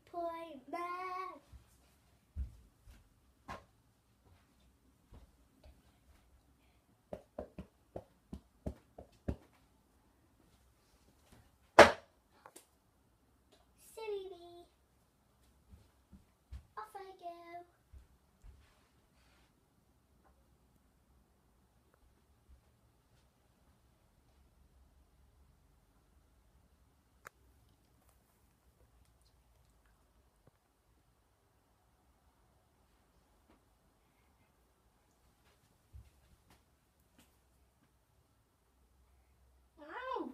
appointment. Silly me. Off I go. Ow.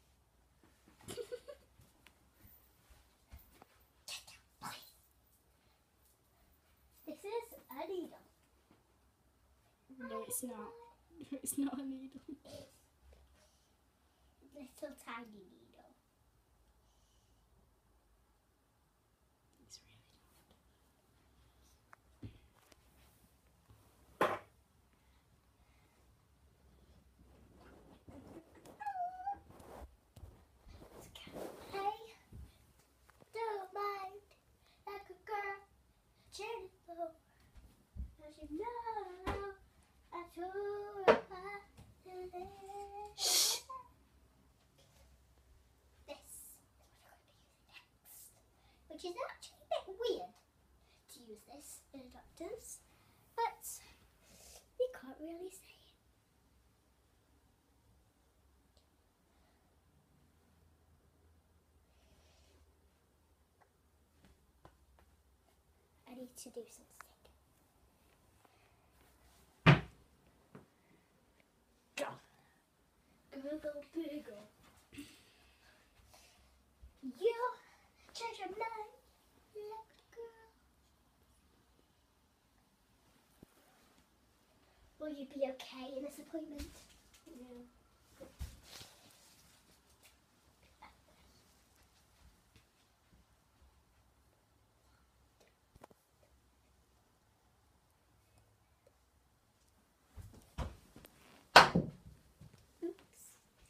This is a needle. No, it's not. It's not a needle. Little tiny needle. It's really not. Hey, don't mind like a girl, Jennifer. As you know, I told her Shh. This is what I'm going to be using next, which is actually a bit weird to use this in a doctor's, but you can't really say it. I need to do something. Google Google. You change your mind like a girl. Will you be okay in this appointment? Yeah. Oops.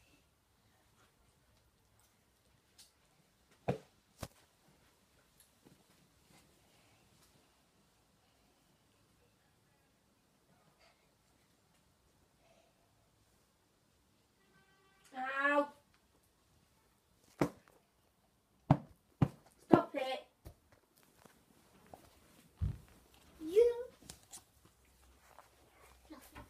Ow! Stop it! You. Nothing.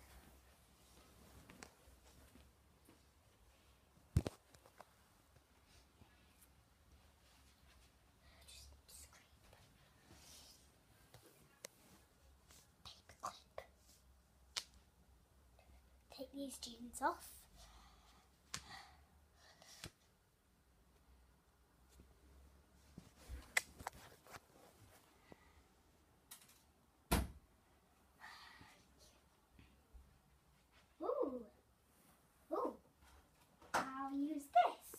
Just paper clip. Take these jeans off. Ooh. Ooh. I'll use this.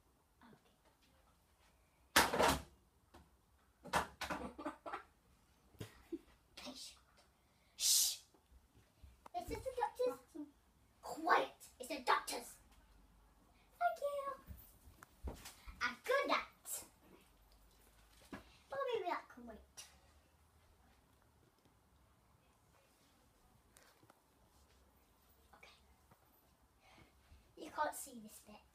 Patient. Shh. This is the doctor's. Quiet. It's the doctor's. Thank you. I'm good at. But maybe that can wait. Okay. You can't see this bit.